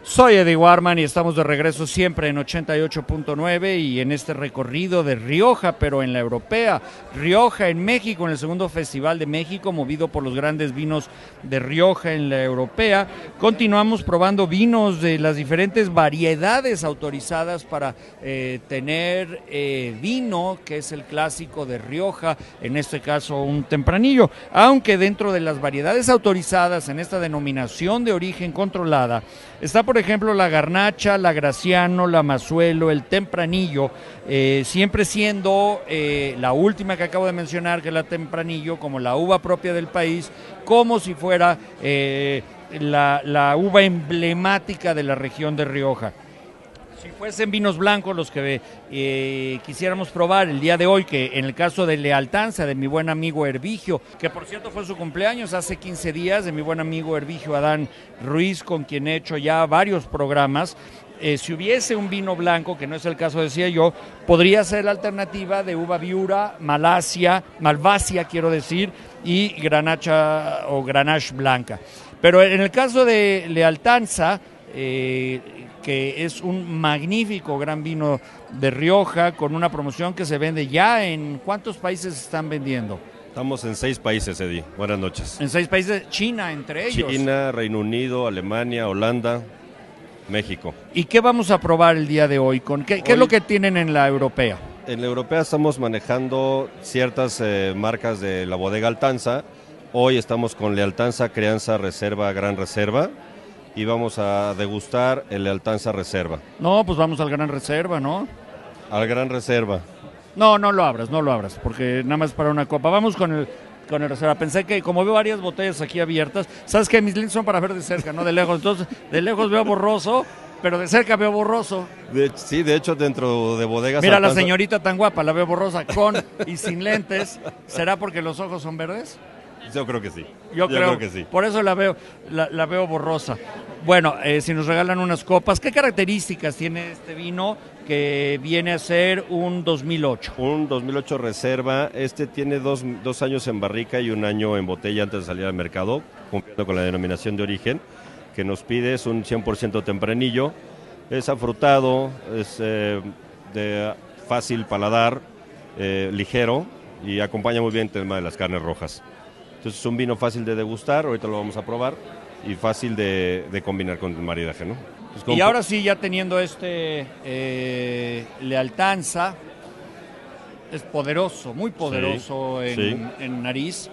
Soy Eddie Warman y estamos de regreso siempre en 88.9 y en este recorrido de Rioja, pero en la europea. Rioja en México, en el segundo Festival de México, movido por los grandes vinos de Rioja en la europea. Continuamos probando vinos de las diferentes variedades autorizadas para tener vino, que es el clásico de Rioja, en este caso un tempranillo. Aunque dentro de las variedades autorizadas en esta denominación de origen controlada, está por ejemplo la Garnacha, la Graciano, la Mazuelo, el Tempranillo, siempre siendo la última que acabo de mencionar, que es la Tempranillo, como la uva propia del país, como si fuera la uva emblemática de la región de Rioja. Si fuesen vinos blancos los que quisiéramos probar el día de hoy, que en el caso de Lealtanza, de mi buen amigo Hervigio, que por cierto fue su cumpleaños hace 15 días, de mi buen amigo Hervigio Adán Ruiz, con quien he hecho ya varios programas, si hubiese un vino blanco, que no es el caso, decía yo, podría ser la alternativa de uva viura, Malvasia quiero decir, y Granacha o Grenache blanca. Pero en el caso de Lealtanza, que es un magnífico gran vino de Rioja, con una promoción que se vende ya en... ¿Cuántos países están vendiendo? Estamos en 6 países, Eddie. Buenas noches. En 6 países, China entre ellos. China, Reino Unido, Alemania, Holanda, México. ¿Y qué vamos a probar el día de hoy? ¿Qué es lo que tienen en la europea? En la europea estamos manejando ciertas marcas de la bodega Altanza. Hoy estamos con Lealtanza, Crianza, Reserva, Gran Reserva. Y vamos a degustar el Lealtanza Reserva. No, pues vamos al Gran Reserva, ¿no? Al Gran Reserva. No lo abras, porque nada más para una copa. Vamos con el Reserva. Pensé que, como veo varias botellas aquí abiertas, sabes que mis lentes son para ver de cerca, no de lejos. Entonces, de lejos veo borroso, pero de cerca veo borroso. Sí, de hecho, dentro de bodegas Mira, Altanza... la señorita tan guapa, la veo borrosa, con y sin lentes. ¿Será porque los ojos son verdes? Yo creo que sí. Yo creo que sí. Por eso la veo borrosa. Bueno, si nos regalan unas copas, ¿qué características tiene este vino que viene a ser un 2008? Un 2008 Reserva. Este tiene dos años en barrica y un año en botella antes de salir al mercado, cumpliendo con la denominación de origen que nos pide. Es un 100% tempranillo. Es afrutado, es de fácil paladar, ligero, y acompaña muy bien el tema de las carnes rojas. Entonces es un vino fácil de degustar, ahorita lo vamos a probar, y fácil de combinar con el maridaje, ¿no? Entonces, y ahora sí, ya teniendo Lealtanza, es poderoso, muy poderoso en nariz.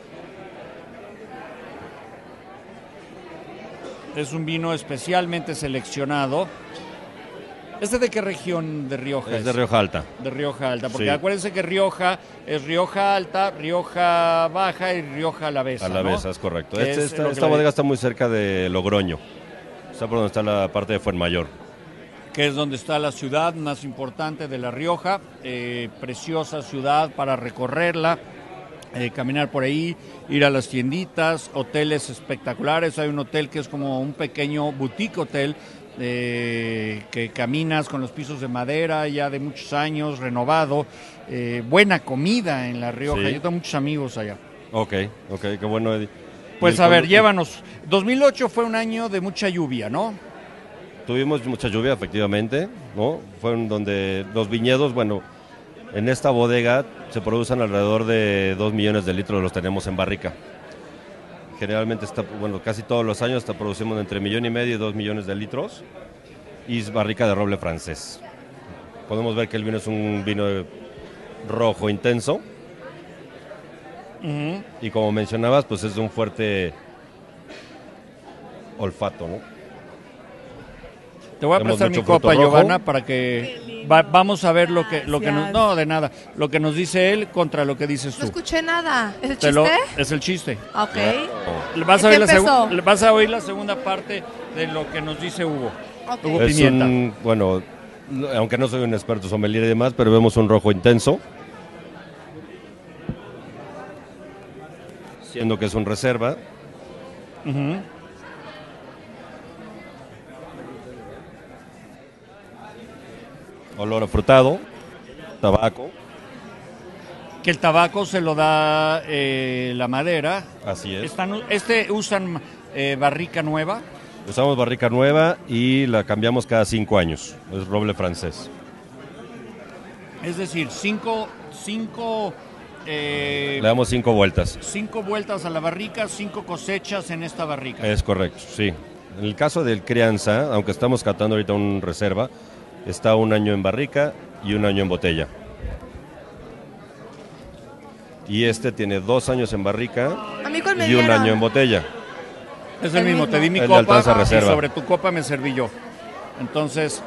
Es un vino especialmente seleccionado. ¿De qué región de Rioja es? Es de Rioja Alta. De Rioja Alta, porque acuérdense que Rioja es Rioja Alta, Rioja Baja y Rioja Alavesa, Alavesa, ¿no? Es correcto. Esta bodega está muy cerca de Logroño. Está por donde está la parte de Fuenmayor. Que es donde está la ciudad más importante de La Rioja. Preciosa ciudad para recorrerla, caminar por ahí, ir a las tienditas, hoteles espectaculares. Hay un hotel que es como un pequeño boutique hotel, que caminas con los pisos de madera ya de muchos años, renovado, buena comida en La Rioja. Yo tengo muchos amigos allá. Ok, qué bueno, Eddie. Pues a ver, llévanos. 2008 fue un año de mucha lluvia, ¿no? Tuvimos mucha lluvia, efectivamente, ¿no? Fueron donde los viñedos, bueno, en esta bodega se producen alrededor de 2 millones de litros, los tenemos en barrica. Generalmente casi todos los años producimos entre 1,5 millones y 2 millones de litros, y es barrica de roble francés. Podemos ver que el vino es un vino rojo intenso, y como mencionabas, pues es de un fuerte olfato, ¿no? Te voy a prestar mi copa, Giovanna, para que vamos a ver lo que nos, no, de nada, lo que nos dice él contra lo que dices tú. No escuché nada. ¿Es el chiste? Es el chiste. Ok. Vas a oír la segunda parte de lo que nos dice Hugo. Okay. Hugo Pimienta. Bueno, aunque no soy un experto sommelier y demás, pero vemos un rojo intenso, siendo que es un reserva. Olor afrutado, tabaco. Que el tabaco se lo da la madera. Así es. Usan barrica nueva. Usamos barrica nueva y la cambiamos cada 5 años. Es roble francés. Es decir, Le damos 5 vueltas. 5 vueltas a la barrica, 5 cosechas en esta barrica. Es correcto, sí. En el caso del crianza, aunque estamos catando ahorita un reserva, está 1 año en barrica y 1 año en botella. Y este tiene 2 años en barrica ¿A mí cuál me y 1 dieron? año en botella. Es el mismo, te di mi El de copa Altanza y Reserva. sobre tu copa me serví yo. Entonces,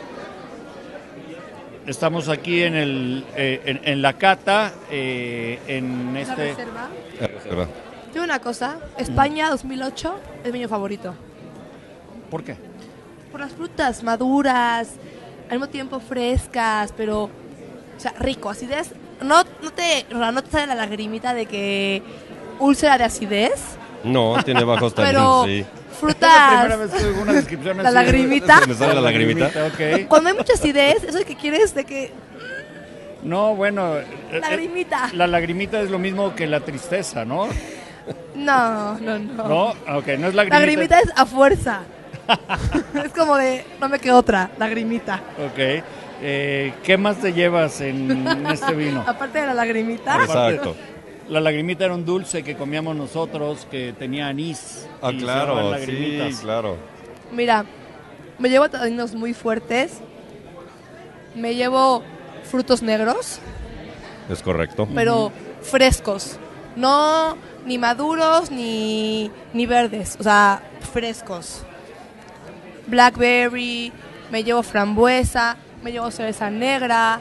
estamos aquí en la cata, en ¿La este... reserva? La reserva. Digo una cosa, España 2008 es mi año favorito. ¿Por qué? Por las frutas maduras, al mismo tiempo frescas, pero, o sea, rico, acidez. No te sale la lagrimita de que úlcera de acidez, No, tiene bajos pero taninos, sí. Es la primera frutas. vez que oigo una descripción La así. lagrimita. ¿Me sale la lagrimita? Ok. Cuando hay mucha acidez, eso es que quieres de que No, bueno, lagrimita. la lagrimita es lo mismo que la tristeza, ¿no? No. No, ok, no es lagrimita. Lagrimita es a fuerza. Es como de, no me queda otra, lagrimita. Ok. ¿Qué más te llevas en este vino? Aparte de la lagrimita, Exacto. La lagrimita era un dulce que comíamos nosotros que tenía anís. Ah, y se llamaban claro, lagrimitas. sí, claro. mira, me llevo taninos muy fuertes. Me llevo frutos negros, Es correcto. pero frescos. No ni maduros ni verdes, o sea, frescos. Blackberry, me llevo frambuesa, me llevo cereza negra,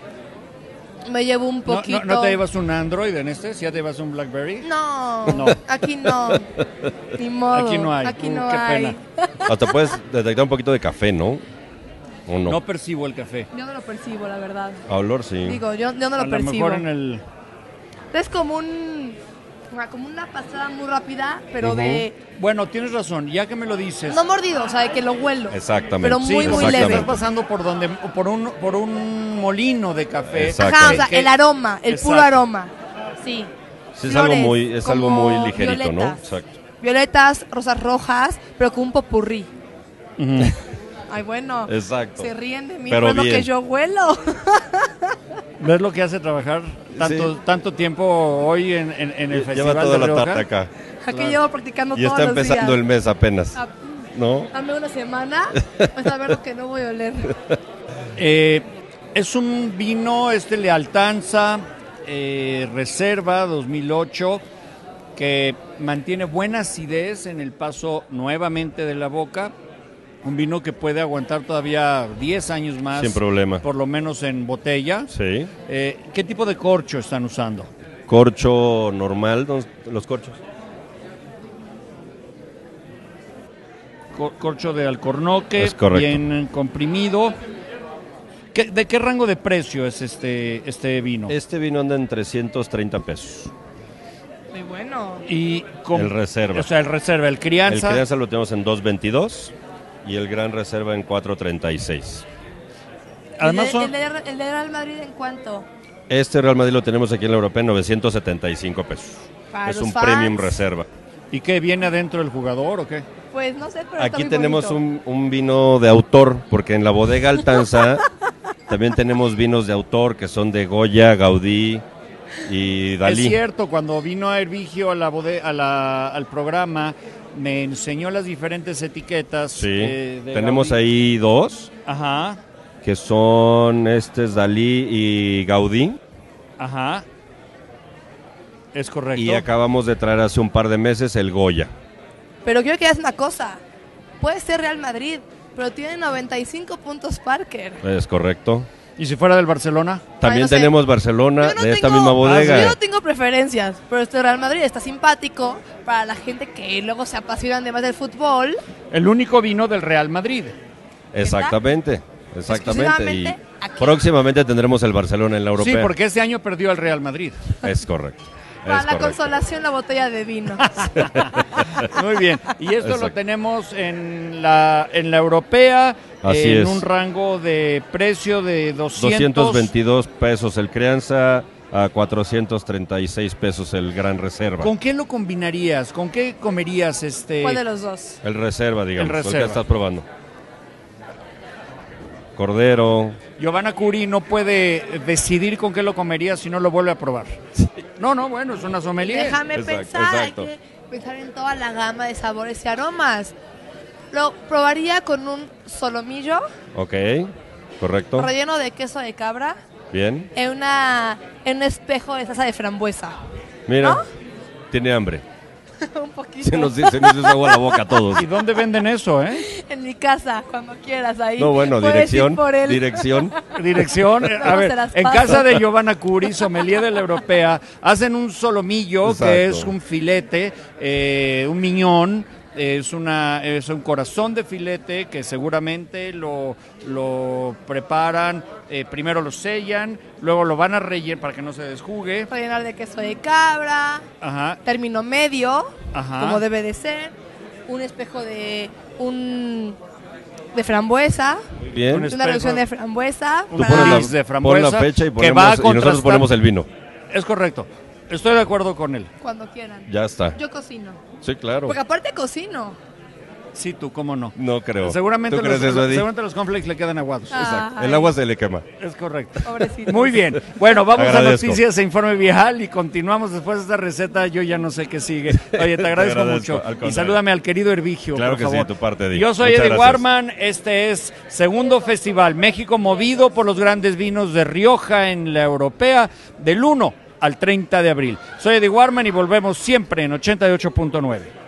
me llevo un poquito... ¿No te llevas un Android en este? ¿Sí ya te llevas un Blackberry? No, No. aquí no. Ni modo. Aquí no hay. Aquí no Qué hay. pena. Hasta puedes detectar un poquito de café, ¿no? ¿O no? No percibo el café. Yo no lo percibo, la verdad. A olor, sí. Digo, yo no A lo lo percibo. mejor en el... Es como una pasada muy rápida, pero Ujú. de... Bueno, tienes razón, ya que me lo dices. No mordido, o sea, de que lo huelo. Exactamente. Pero Sí, muy, como muy si leve. estás pasando por un molino de café. Exacto. Ajá, o sea, Que- el aroma, el Exacto. puro aroma. Sí. Sí, es Flores, algo muy como ligerito, ¿no? violetas. Exacto. Violetas, rosas rojas, pero con un popurrí. Ujú. Ay, bueno. Exacto. Se ríen de mí, Pero pero lo bien. que yo huelo. ¿Ves lo que hace trabajar tanto tiempo hoy en el Lleva Festival toda de la Rioja? tarde acá. Aquí Claro. llevo practicando Y todos está los días. empezando el mes apenas, Ah, ¿no? Dame una semana, vas a ver lo que no voy a oler. Es un vino, Le Altanza, Reserva 2008, que mantiene buena acidez en el paso nuevamente de la boca. Un vino que puede aguantar todavía 10 años más. Sin problema. Por lo menos en botella. Sí. ¿Qué tipo de corcho están usando? Corcho normal, los corchos. Corcho de alcornoque, Es correcto. bien comprimido. ¿De qué rango de precio es este vino? Este vino anda en 330 pesos. Muy bueno. Y El Reserva. O sea, el reserva, el El crianza. crianza lo tenemos en 2.22 y el gran reserva en 4.36. Además son, ¿El de Real Madrid en cuánto? Este Real Madrid lo tenemos aquí en la Europea en 975 pesos. Para Es los un fans. premium reserva. ¿y qué viene adentro del jugador o qué? Pues no sé, pero está Aquí muy tenemos bonito. un vino de autor, porque en la bodega Altanza también tenemos vinos de autor que son de Goya, Gaudí y Dalí. Es cierto, cuando vino a Hervigio al programa, me enseñó las diferentes etiquetas. Sí, de tenemos Gaudí. ahí dos, Ajá, que son Dalí y Gaudí. ajá. Es correcto. Y acabamos de traer hace un par de meses el Goya. Pero quiero que hagas una cosa. Puede ser Real Madrid, pero tiene 95 puntos Parker. Es correcto. ¿Y si fuera del Barcelona? También no sé. tenemos Barcelona Yo no de esta tengo- misma bodega. Yo no tengo preferencias, pero este Real Madrid está simpático para la gente que luego se apasionan más del fútbol. El único vino del Real Madrid. Exactamente. Y Exclusivamente aquí. próximamente tendremos el Barcelona en la Europea. Sí, porque este año perdió al Real Madrid. Es correcto. Para es la correcto. consolación, la botella de vino. Muy bien. Y esto lo Exacto. tenemos en la europea, Así en es. un rango de precio de 200. 222 pesos el crianza, a 436 pesos el Gran Reserva. ¿Con qué lo combinarías? ¿Con qué comerías ¿Cuál de los dos? El Reserva, digamos, El el Reserva. que estás probando. Cordero. Giovanna Curi no puede decidir con qué lo comería si no lo vuelve a probar. No, bueno, es una sommelier. Déjame Exacto, pensar, exacto. hay que pensar en toda la gama de sabores y aromas. Lo probaría con un solomillo Ok, correcto. relleno de queso de cabra Bien. en un espejo de salsa de frambuesa. Mira, ¿No? tiene hambre. Un poquito. Se nos hizo agua a la boca a todos. ¿Y dónde venden eso, En mi casa, cuando quieras, ahí. No, bueno, puedes dirección. ir por él. Dirección. Dirección, a Luego ver, se las en paso. casa de Giovanna Curi, sommelier de la Europea, hacen un solomillo, Exacto. que es un filete, un miñón, es un corazón de filete que seguramente lo preparan, primero lo sellan, luego lo van a rellenar para que no se desjugue. Rellenar de queso de cabra, Ajá, término medio, Ajá. como debe de ser, un espejo de frambuesa, Bien. Un una espejo. reducción de frambuesa, Tú Tú para- pones pones Mix de la, frambuesa, pon la fecha y, que va a ponemos, y nosotros contrastar. ponemos el vino. es correcto. Estoy de acuerdo con él. cuando quieran. Ya está. Yo cocino. Sí, claro. Porque aparte cocino. Sí, tú, cómo no. No creo. Seguramente, ¿Tú crees eso, Eddie? seguramente los cornflakes le quedan aguados. Exacto. Ay. El agua se le quema. Es correcto. Pobrecito. Muy bien. Bueno, vamos Agradezco. a noticias e informe vial y continuamos después de esta receta. Yo ya no sé qué sigue. Oye, te agradezco agradezco, mucho. al Y contrario. salúdame al querido Hervigio, Claro por que sí, favor. de tu parte, Eddie. Yo soy Muchas Eddie gracias. Warman. Este es segundo festival México movido por los grandes vinos de Rioja en la Europea del 1 al 30 de abril. Soy Eddie Warman y volvemos siempre en 88.9.